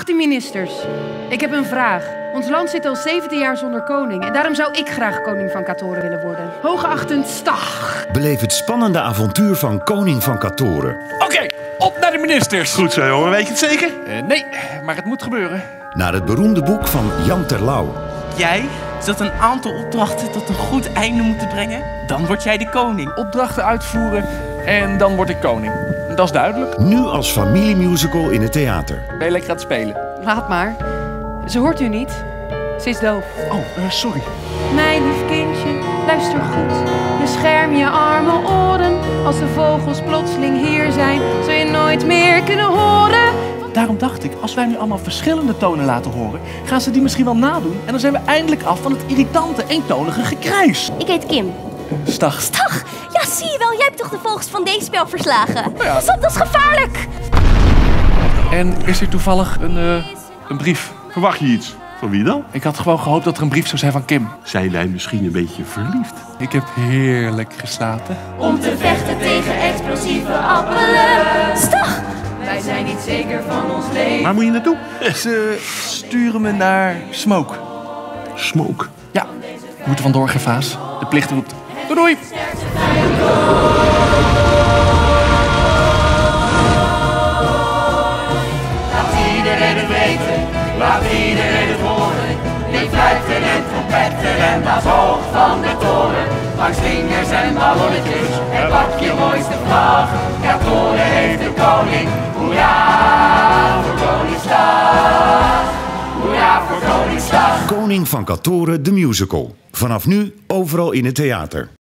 18 ministers. Ik heb een vraag. Ons land zit al 17 jaar zonder koning. En daarom zou ik graag koning van Katoren willen worden. Hoogachtend Stag. Beleef het spannende avontuur van koning van Katoren. Oké, op naar de ministers. Goed zo, jongen. Weet je het zeker? Nee, maar het moet gebeuren. Naar het beroemde boek van Jan Terlouw. Jij zult een aantal opdrachten tot een goed einde moeten brengen. Dan word jij de koning. Opdrachten uitvoeren en dan word ik koning. Dat is duidelijk. Nu als familiemusical in het theater. Ben je lekker aan het spelen? Laat maar. Ze hoort u niet. Ze is doof. Oh, sorry. Mijn lief kindje, luister goed. Bescherm je arme oren. Als de vogels plotseling hier zijn, zul je nooit meer kunnen horen. Daarom dacht ik, als wij nu allemaal verschillende tonen laten horen, gaan ze die misschien wel nadoen en dan zijn we eindelijk af van het irritante, eentonige gekrijs. Ik heet Kim. Stag. Stag! Ja, zie je wel, jij hebt toch de vogels van deze spel verslagen? Ja. Pas op, dat is gevaarlijk! En is er toevallig een brief? Verwacht je iets? Van wie dan? Ik had gewoon gehoopt dat er een brief zou zijn van Kim. Zijn wij misschien een beetje verliefd? Ik heb heerlijk geslapen. Om te vechten tegen explosieve appelen. Stag! Wij zijn niet zeker van ons leven. Waar moet je naartoe? Ze sturen me naar Smoke. Smoke. Ja, we moeten vandoor, Gervaas. De plicht roept. Doei doei! Laat iedereen het weten, laat iedereen het horen. Leef fluiten en trompetten en blaas hoog van de toren. Langs vingers en ballonnetjes en pak je mooiste vlag. Katoren heeft de koning, hoera voor Koningsdag. Hoera voor Koningsdag. Koning van Katoren, de musical. Vanaf nu overal in het theater.